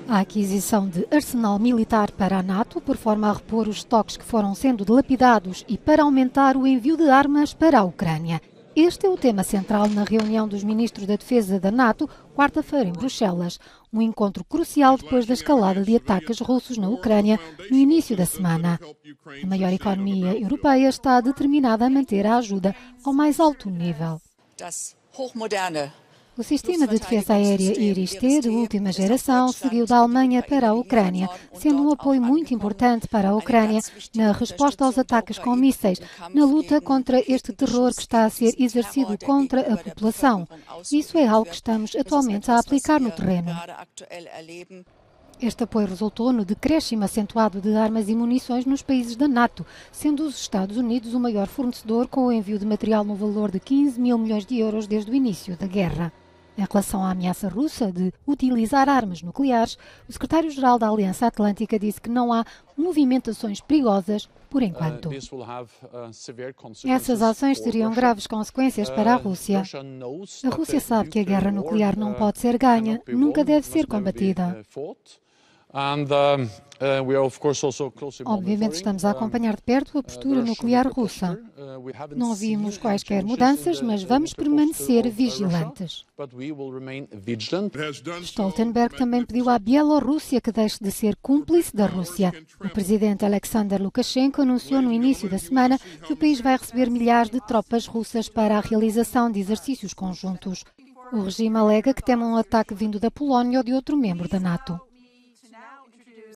A aquisição de arsenal militar para a NATO, por forma a repor os estoques que foram sendo dilapidados e para aumentar o envio de armas para a Ucrânia. Este é o tema central na reunião dos ministros da Defesa da NATO, quarta-feira em Bruxelas. Um encontro crucial depois da escalada de ataques russos na Ucrânia no início da semana. A maior economia europeia está determinada a manter a ajuda ao mais alto nível. O sistema de defesa aérea Iris-T de última geração seguiu da Alemanha para a Ucrânia, sendo um apoio muito importante para a Ucrânia na resposta aos ataques com mísseis, na luta contra este terror que está a ser exercido contra a população. Isso é algo que estamos atualmente a aplicar no terreno. Este apoio resultou no decréscimo acentuado de armas e munições nos países da NATO, sendo os Estados Unidos o maior fornecedor com o envio de material no valor de 15 mil milhões de euros desde o início da guerra. Em relação à ameaça russa de utilizar armas nucleares, o secretário-geral da Aliança Atlântica disse que não há movimentações perigosas por enquanto. Essas ações teriam graves consequências para a Rússia. A Rússia sabe que a guerra nuclear não pode ser ganha, nunca deve ser combatida. Obviamente estamos a acompanhar de perto a postura nuclear russa. Não vimos quaisquer mudanças, mas vamos permanecer vigilantes. Stoltenberg também pediu à Bielorrússia que deixe de ser cúmplice da Rússia. O presidente Alexander Lukashenko anunciou no início da semana que o país vai receber milhares de tropas russas para a realização de exercícios conjuntos. O regime alega que teme um ataque vindo da Polónia ou de outro membro da NATO.